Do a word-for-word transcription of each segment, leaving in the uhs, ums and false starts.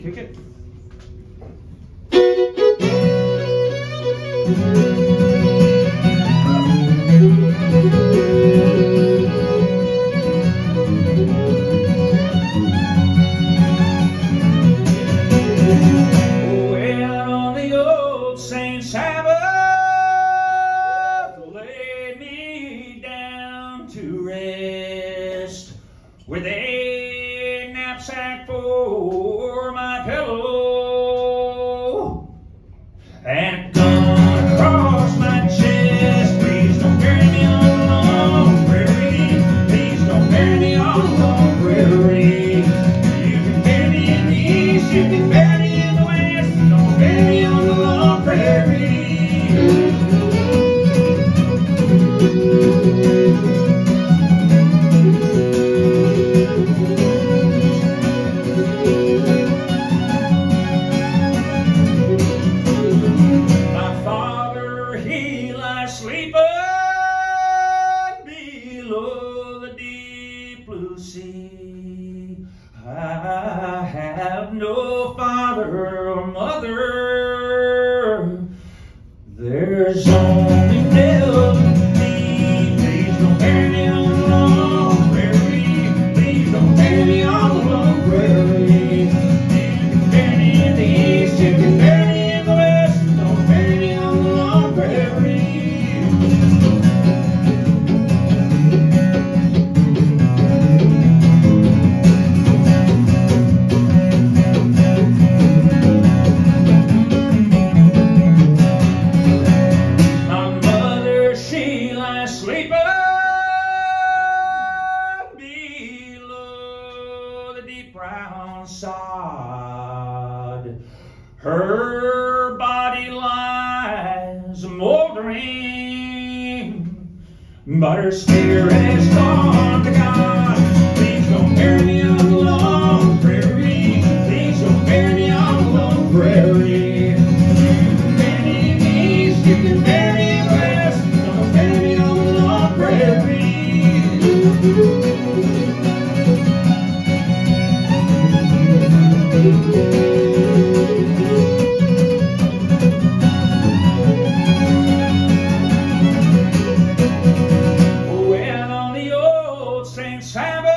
Pick it. Well, on the old Saint Sabbath, lay me down to rest with a knapsack for my pillow and a gun across my chest. Please don't bury me on the long prairie. Please don't bury me on the long prairie. You can bury me in the east, you can bury me in the west. Don't bury me on the long prairie. Sleeping below the deep blue sea. I have no father or mother. There's only milk and me. Please don't bury me on the long prairie. Please don't bury me on the long prairie. You can bury me in the east, you can bury me in the west. Don't bury me on the long prairie. Sleeping below the deep brown sod, her body lies moldering, but her spirit is gone to God. Please don't bury me on the long prairie. Please don't bury me on the long prairie. You can bury me in the east, you can bury me in the west. Don't bury me on the long prairie. Well, on the old Saint Sabbath,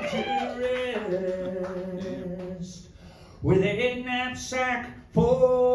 with a knapsack for